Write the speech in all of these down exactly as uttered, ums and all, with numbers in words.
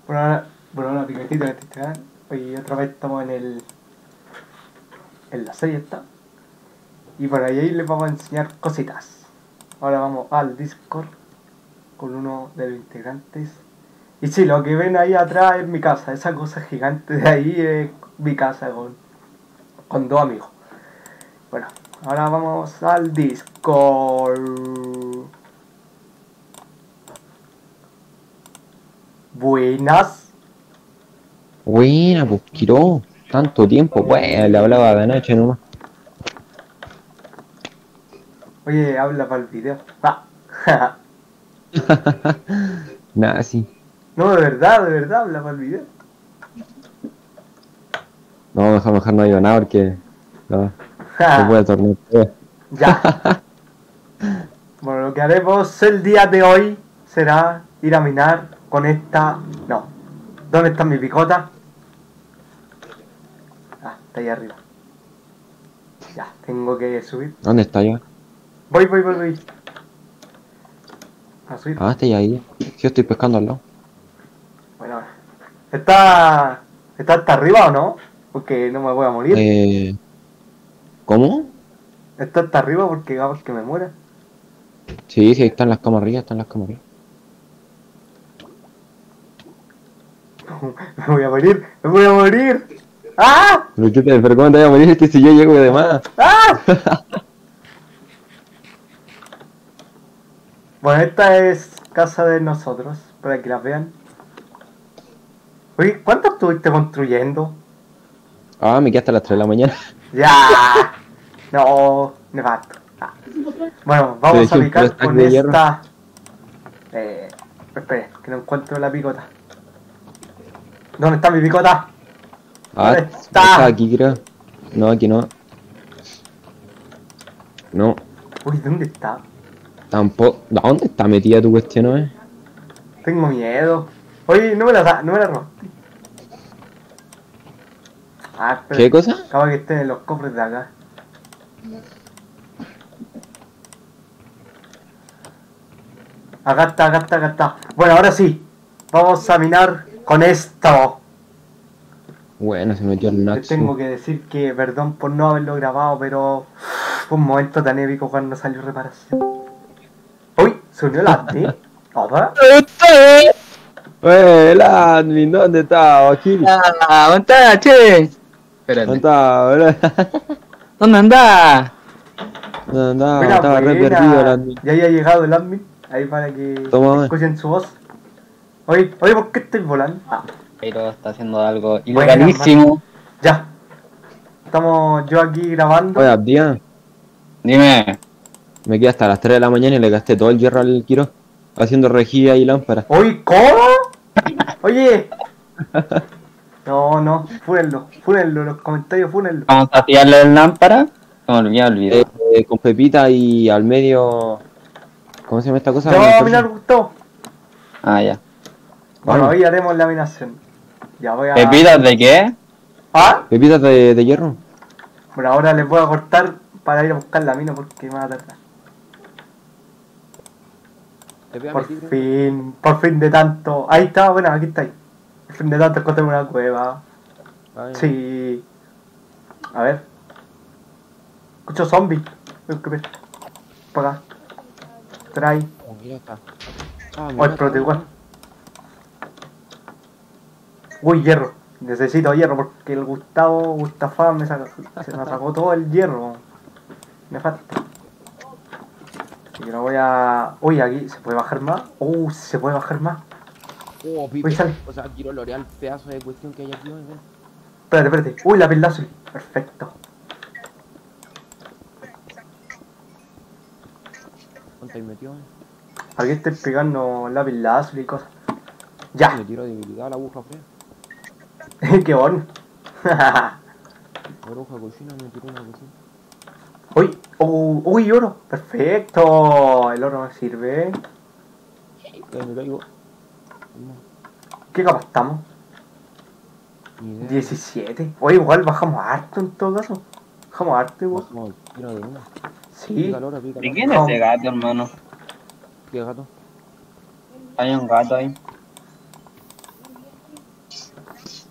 Por ahora, por ahora picotito de este. Oye, otra vez estamos en el. En la serie está. Y por ahí les vamos a enseñar cositas. Ahora vamos al Discord con uno de los integrantes. Y sí, lo que ven ahí atrás es mi casa. Esa cosa gigante de ahí es mi casa con, con dos amigos. Bueno, ahora vamos al Discord. Buenas. Buena, pues Quiró. Tanto tiempo, pues, le hablaba de anoche nomás. Oye, habla para el video. Ah. Nada, sí. No, de verdad, de verdad, habla para el video. No, mejor, mejor no digo nada porque no, no puede tornar. Ya. Bueno, lo que haremos el día de hoy será ir a minar con esta... No. ¿Dónde está mi picota? Ah, está ahí arriba. Ya, tengo que subir. ¿Dónde está yo? Voy, voy, voy, voy. A subir. Ah, está ahí. Sí, yo estoy pescando al lado. Bueno, ahora. ¿Está... ¿Está hasta arriba o no? Porque no me voy a morir. Eh, ¿Cómo? ¿Está hasta arriba porque capaz que me muera? Sí, sí, ahí están las camarrillas, están las camarrillas. Me voy a morir, me voy a morir. ¡Ah! Pero, ¿qué te, pero ¿cómo te voy a morir este si yo llego de más? ¡Ah! Bueno, esta es casa de nosotros, para que la vean. Oye, ¿cuánto estuviste construyendo? Ah, me quedé hasta las tres de la mañana. ¡Ya! No, nefasto. Ah. Bueno, vamos a Te dejé un puro picar stack con de hierro. esta... Eh... Espera, que no encuentro la picota. ¿Dónde está mi picota? Ah, ¿Dónde está está? aquí creo. No, aquí no. No, Uy, ¿dónde está? tampoco. ¿Dónde está metida tu cuestión, eh? Tengo miedo. Oye, no me la da, no me la rompí. Ah, espera. ¿Qué cosa? Acaba que estén en los cofres de acá. Acá está, acá está, acá está. Bueno, ahora sí. Vamos a minar con esto. Bueno, se metió el Les Natsu. tengo que decir que perdón por no haberlo grabado, pero fue un momento tan épico cuando salió reparación. Uy, se unió la admin. ¿Opa? ¡Eh, el admin! ¿Dónde está, Aquí? Ah, ¿dónde está, che? Espérate. ¿Dónde está, boludo? ¿Dónde anda? ¿Dónde andaba? Buena, Estaba re buena. perdido el admin. Ya haya llegado el admin. Ahí para que Toma. escuchen su voz. Oye, oye, ¿por qué estoy volando? Ah, Pero está haciendo algo Buena, ilegalísimo. ya. Estamos yo aquí grabando. Oye, Abdía, Dime. me quedé hasta las tres de la mañana y le gasté todo el hierro al Quiro haciendo rejilla y lámpara. Oye, ¿cómo? Oye. No, no, fúnenlo, fúnenlo, los comentarios, fúnenlo. Vamos a tirarle el lámpara. No me olvidé, olvidé. Eh, eh, con Pepita y al medio. ¿Cómo se llama esta cosa? Ya vamos a mirar, Gustavo. Ah, ya. Bueno, Bueno. hoy haremos la minación. Ya voy a... ¿Pepitas de qué? ¿Ah? Pepitas de, de hierro. Bueno, ahora les voy a cortar para ir a buscar la mina porque me va a tardar. Por fin, por fin de tanto... Ahí está, bueno, aquí está ahí. Por fin de tanto encontré una cueva. Sí. A ver. Escucho zombies. Tengo que ver. Para acá. Trae. Oh, mira, está. Ah, Oh, explote igual. Uy, hierro. Necesito hierro porque el Gustavo, Gustafá me sacó, se me sacó todo el hierro. Me falta. Así que lo voy a... Uy, aquí se puede bajar más. Uh, se puede bajar más. Oh, Uy, sale. O sea, quiero L'Oreal, pedazo de cuestión que hay aquí, ven. Espérate, espérate. Uy, la piel azul. Perfecto. ¿Dónde hay metido? Aquí estoy pegando lápiz azul y cosas. Ya. Me tiro debilidad a la aguja fea. Qué bueno. La bruja cochina me tiró una cocina. Uy, uh, uy, oro. Perfecto. El oro me sirve. Eh, me caigo. ¿Qué capa estamos? Ni idea. diecisiete. Oye, igual bajamos harto en todo caso. Bajamos harto igual. Bajamos el tiro de una. Sí. Pica hora, pica ¿De hora. quién es ese gato, hermano? ¿Qué gato? Hay un gato ahí.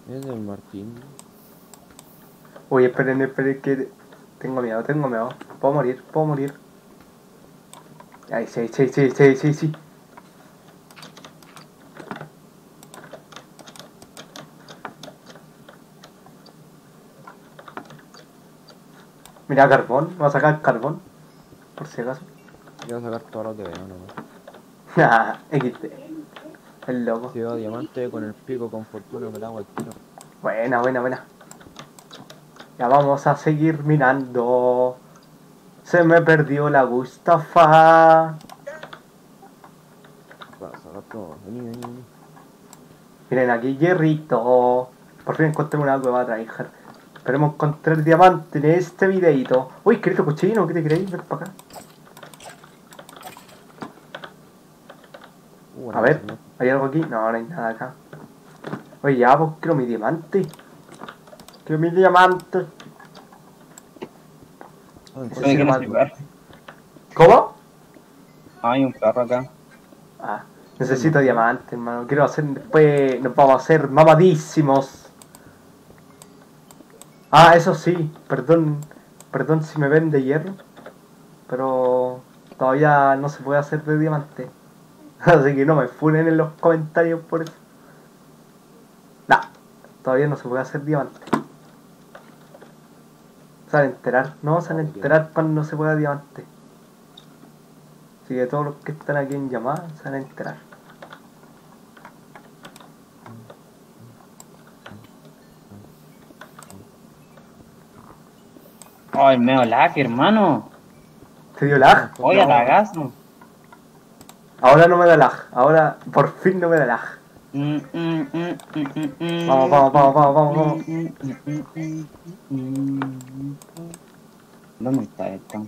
Es el Martín. Uy, esperen, esperen, que tengo miedo, tengo miedo. Puedo morir, puedo morir. Ay, sí, sí, sí, sí, sí, sí. Mira, carbón, voy a sacar carbón, por si acaso. Yo voy a sacar todo lo que veo nomás. Nah, equis de. El loco. Si veo diamante con el pico con fortuna me la hago al tiro. Buena, buena, buena. Ya vamos a seguir mirando. Se me perdió la Gustafa. Para sacar todo. Vení, vení, vení. Miren aquí, hierrito. Por fin encontré una cueva tryhard. Esperemos encontrar diamante en este videito. Uy, querido cochino, ¿qué te creéis? Ven para acá. Uh, A ver, ¿hay algo aquí? No, no hay nada acá. Oye, ya, pues quiero mi diamante. Quiero mi diamante. Oh, Ese Oye, sí ¿quién lo es mato. el lugar? ¿Cómo? Hay un carro acá. Ah, necesito diamante, hermano. Quiero hacer después. Nos vamos a hacer mamadísimos. Ah, eso sí, perdón. Perdón si me ven de hierro. Pero todavía no se puede hacer de diamante. Así que no me funen en los comentarios por eso. Nah, todavía no se puede hacer diamante. Se van a enterar, no se van a enterar cuando no se pueda diamante. Así que todos los que están aquí en llamada se van a enterar. Oh, el medio lag, hermano. ¿Te dio lag? Oye, No. alagazo. Ahora no me da lag. Ahora por fin no me da lag. Mm, mm, mm, mm, mm, mm. Vamos, vamos, vamos, vamos, vamos, vamos. Mm, mm, mm, mm, mm. ¿Dónde está esto?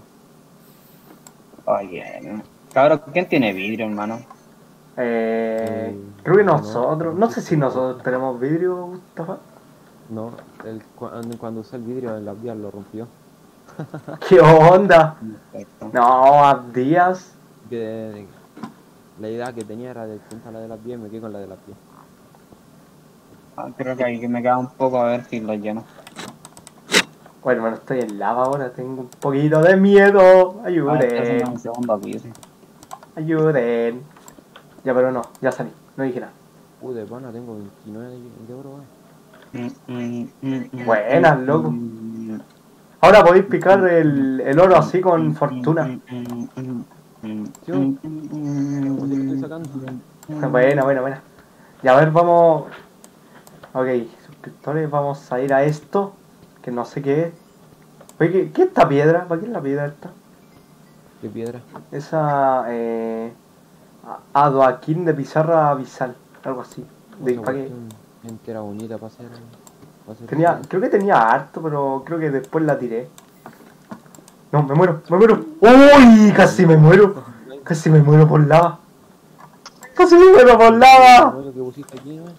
Oye, cabrón, ¿quién tiene vidrio, hermano? Eh, Eh, creo que yo no, nosotros, no no sé sé si si nosotros importa. tenemos vidrio, Gustavo. No, el, cuando, cuando usé el vidrio en las vías lo rompió. ¿Qué onda? Perfecto. No, Abdías. Que la idea que tenía era de pintar la de las vías y me quedé con la de las vías. Ah, creo que ahí me queda un poco a ver si lo lleno. Bueno, hermano, estoy en lava ahora, tengo un poquito de miedo. Ah, estoy haciendo Ayuden, un segundo piso. ayuden. Ya, pero no, ya salí, no dije nada. Uh, de pana tengo veintinueve de, de oro, eh. Mm, mm, mm, mm, Buenas, mm, loco. mm, Ahora podéis picar el, el oro así con fortuna. ¿Sí? Como si lo estoy sacando. Buena, buena, buena. Ya, a ver, vamos. Ok, suscriptores, vamos a ir a esto. Que no sé qué es. Oye, ¿qué, qué es esta piedra? ¿Para qué es la piedra esta? ¿Qué piedra? Esa. Eh, adoaquín de pizarra abisal. Algo así. De, Esa ¿para qué? cuestión entera bonita para hacer. Pa hacer Tenía, piedra. creo que tenía harto, pero creo que después la tiré. No, me muero, me muero. ¡Uy! Casi me muero. Casi me muero por lava. Casi me muero por lava. Lo que pusiste aquí, ¿no?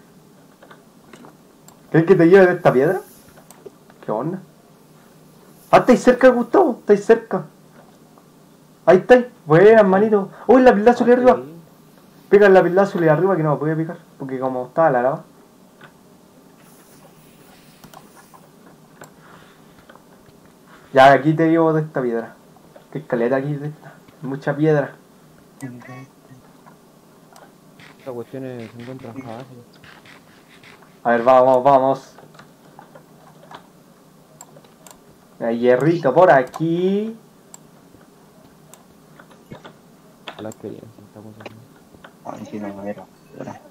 ¿Crees que te lleve de esta piedra? ¿Qué onda? Ah, estáis cerca, Gustavo. Estáis cerca. Ahí estáis. Buena, manito. Uy, la pilda azul arriba. Pega la pilda azul arriba que no me puede picar. Porque como estaba la lava. Ya, aquí te llevo de esta piedra. Qué escaleta aquí de esta. Mucha piedra. Esta cuestión es- se encuentra fácil. A ver, vamos, vamos. Hay hierrito por aquí. La experiencia, esta cosa. Ay, sí, no, madera. Espera.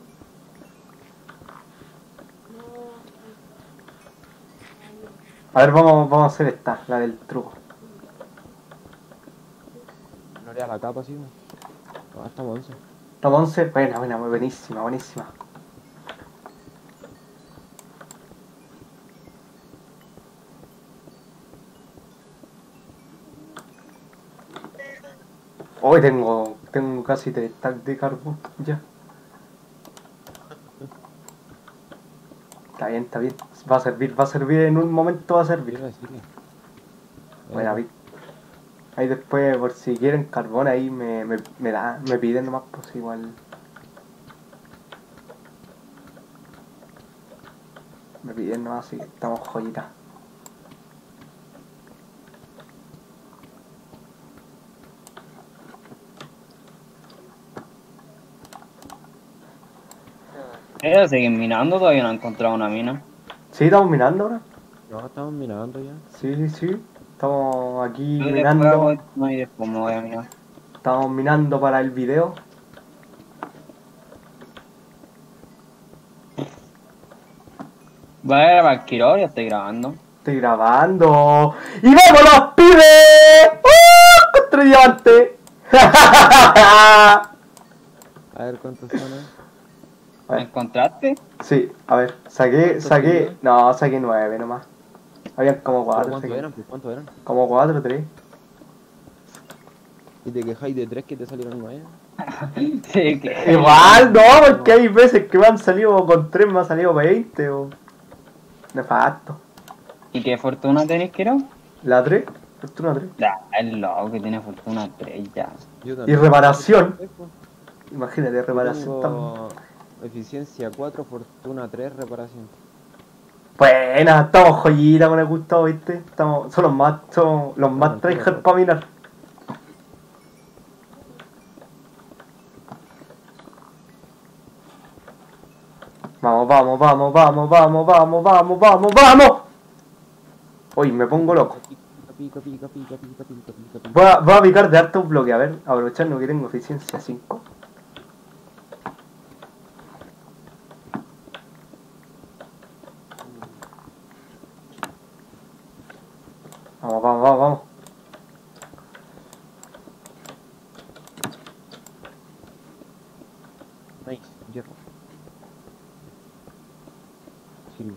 A ver, vamos, vamos a hacer esta, la del truco. No haría la capa, sí. No, estamos once. Toma once. Buena, buena, buenísima, buenísima. Hoy tengo, tengo casi tres stacks de carbón, ya. Está bien, está bien. Va a servir, va a servir en un momento, va a servir. Quiero decirle. Buena, Vic. Ahí después, por si quieren carbón, ahí me, me, me da, me piden nomás, pues igual. Me piden nomás, así que estamos joyitas. Ellos siguen minando, todavía no han encontrado una mina. ¿Sí estamos mirando ahora? No, estamos mirando ya. Sí, sí, sí. Estamos aquí Yo después mirando. hago esto y después me voy a minar. Estamos mirando para el video. ¿Va a ver a Valkyrie o ya estoy grabando? Estoy grabando. ¡Y vámonos, pibes! ¡Uh! ¡Contra diamante! A ver cuántos son. eh. A ver. ¿Me encontraste? Sí, a ver, saqué, ¿Cuántos saqué. tenías? No, saqué nueve nomás. Habían como ¿Pero cuatro. ¿Cuántos saqué. eran? Pues cuántos eran. Como cuatro, tres. Y te quejáis de tres que te salieron nueve. Sí, que. Igual, no, porque hay veces que me han salido con tres, me han salido veinte o. Nefasto. ¿Y qué fortuna tenés, Kiro? La tres, fortuna tres. Ya, el loco que tiene fortuna tres ya. Yo Y también. reparación. Yo Imagínate, reparación también. tengo eficiencia cuatro, fortuna tres, reparación. Buena, estamos joyitas con el Gustavo, ¿viste? Estamos, son los más, son los más Estamos tryhard todos. para mirar. Vamos, vamos, vamos, vamos, vamos, vamos, vamos, vamos, vamos. Uy, me pongo loco. Pica, pica, pica, pica, pica, pica, pica. Voy a, voy a picar de hartos bloques, a ver, aprovechando que tengo eficiencia cinco. Vamos, vamos, vamos, vamos. Nice, hierro. Sirve.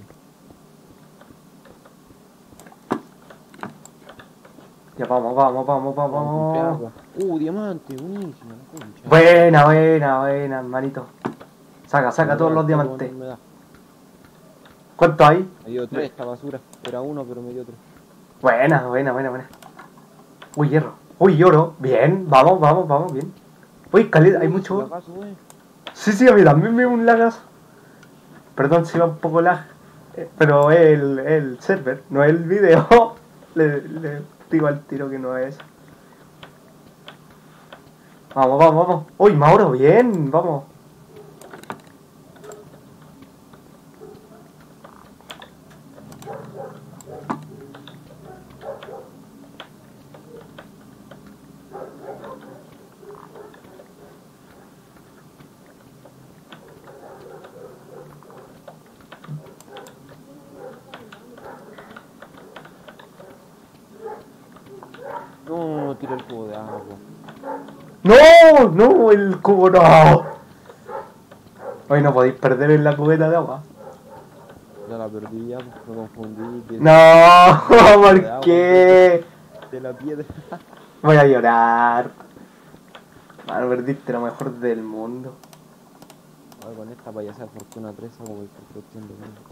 Ya vamos, vamos, vamos, vamos, Vamos, vamos. agua. Uh, diamante, buenísimo, la concha. Buena, buena, buena, hermanito. Saca, saca Me todos da, los todo diamantes. no me da. ¿Cuánto hay? Me dio tres esta basura. Era uno, pero me dio tres. Buena, buena, buena, buena. Uy, hierro. Uy, oro. Bien, vamos, vamos, vamos, bien. Uy, caleta, hay Uy, mucho si oro. lagazo, eh. Sí, sí, a mí también me dio un lagazo. Perdón si va un poco lag. eh, Pero es el, el server, no es el video. le, le digo al tiro que no es. Vamos, vamos, vamos. Uy, Mauro, bien, vamos. No, tira el cubo de agua. No, no, el cubo no. Hoy no podéis perder en la cubeta de agua. Ya la perdí ya, pues, me confundí. que- No, ¿por qué? De la piedra. Voy a llorar. Mano, perdiste lo mejor del mundo. Ahora con esta payasada fortuna tres hago cualquier cuestión de mundo.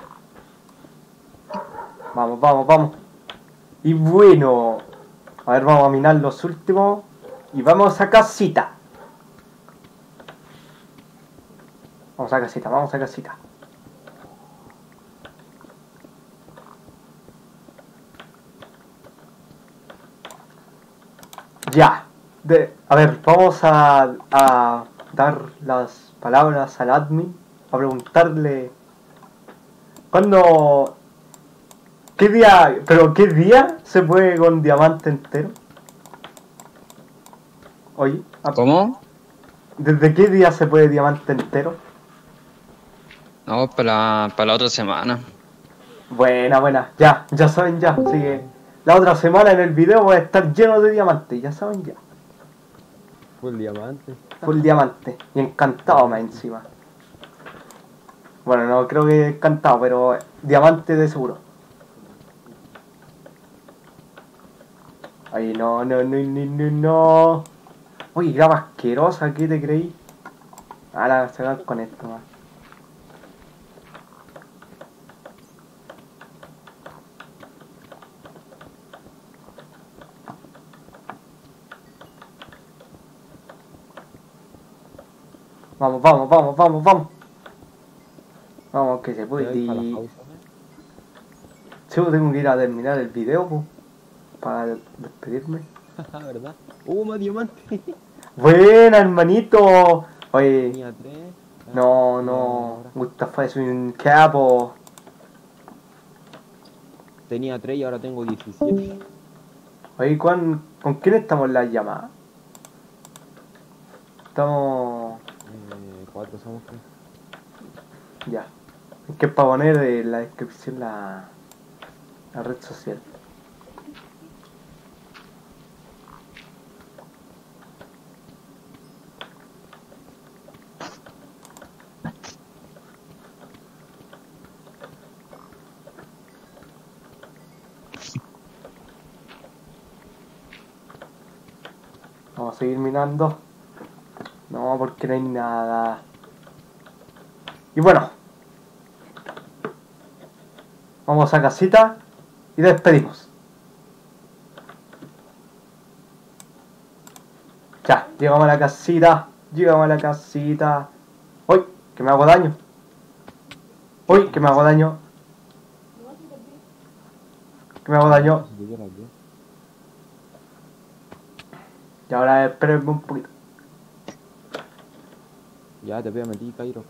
Vamos, vamos, vamos. Y bueno, a ver, vamos a minar los últimos. Y vamos a casita. Vamos a casita, vamos a casita. Ya. De, a ver, vamos a, a dar las palabras al admin. A preguntarle. ¿Cuándo? ¿Qué día? ¿Pero qué día se puede con diamante entero? Oye, a- ¿Cómo? ¿desde qué día se puede diamante entero? No, para la, para la otra semana. Buena, buena, ya, ya saben ya. Así que la otra semana en el video voy a estar lleno de diamantes, ya saben ya. Fue el diamante. Full diamante. Y encantado más encima. Bueno, no creo que encantado, pero diamante de seguro. Ay, no, no, no, no, no, no. Uy, graba asquerosa, ¿qué te creí? Ahora se va con esto más. Vamos, vamos, vamos, vamos, vamos. Vamos, que se ¿Te puede. doy para la Y... pausa, eh? Sí, pues tengo que ir a terminar el video, pues, para despedirme. ¿Verdad? ¡Uh, más diamante! Buena, hermanito. Oye, Tenía tres. no, no, Mustafa es un capo. Tenía tres y ahora tengo diecisiete. Oye, ¿con, ¿con quién estamos en la llamada? Estamos... Eh, cuatro somos, creo. Ya. Es que es para poner en la descripción la, la red social. Vamos a seguir minando. No, porque no hay nada. Y bueno. Vamos a casita y despedimos. Ya, llegamos a la casita. Llegamos a la casita. ¡Uy! Que me hago daño. ¡Uy! Que me hago daño. Que me hago daño. Si te quieras, ¿qué? Y ahora espérenme un poquito. Ya te voy a meter, Kairox.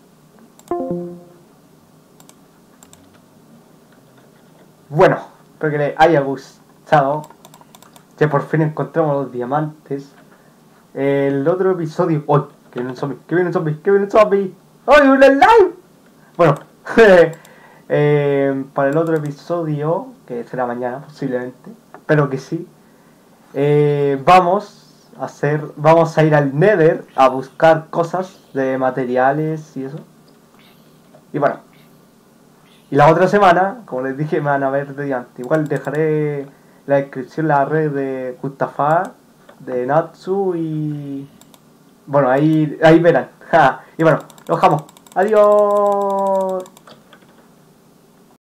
Bueno, espero que les haya gustado. Que por fin encontramos los diamantes. El otro episodio. ¡Uy! Que viene un zombie, que viene un zombie, que viene un zombie. ¡Uy! ¡Un live! Bueno, eh, para el otro episodio, que será mañana posiblemente, espero que sí. Eh, vamos a hacer, vamos a ir al Nether a buscar cosas de materiales y eso. Y bueno, y la otra semana, como les dije, me van a ver de diamante. Igual dejaré la descripción la red de Mustafa, de Natsu y bueno, ahí ahí verán. Ja, y bueno, los dejamos. Adiós.